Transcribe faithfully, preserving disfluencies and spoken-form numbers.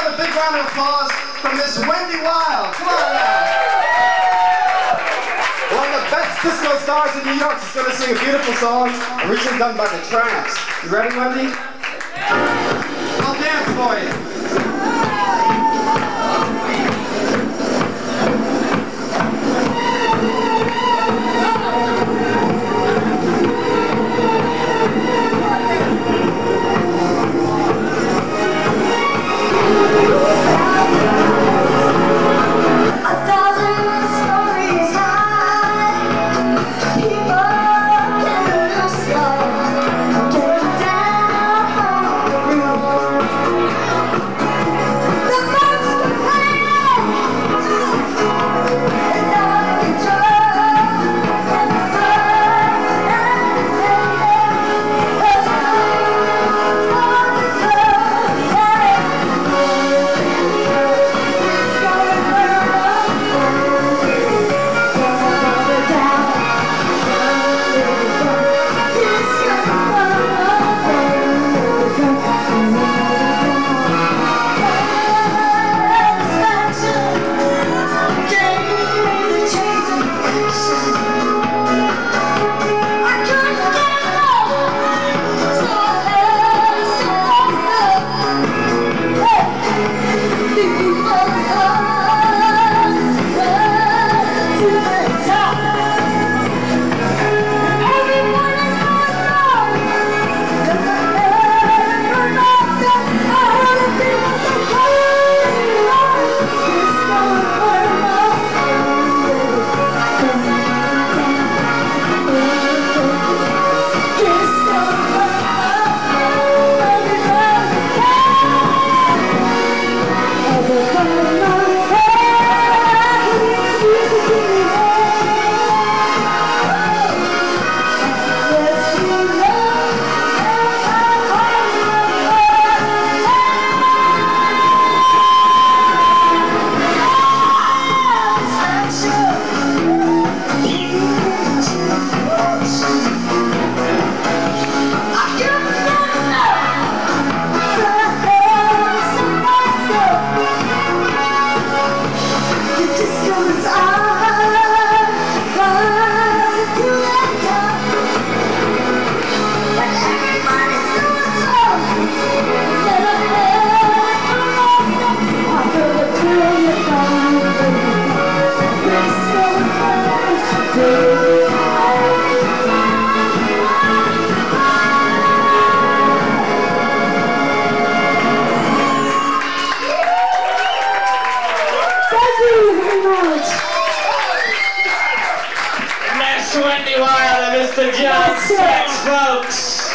a big round of applause from Miss Wendy Wild. Come on now. One of the best disco stars in New York. She's going to sing a beautiful song originally done by the Tramps. You ready, Wendy? I'll dance for you. Miss Wendy Wild and Mister John Sex, folks.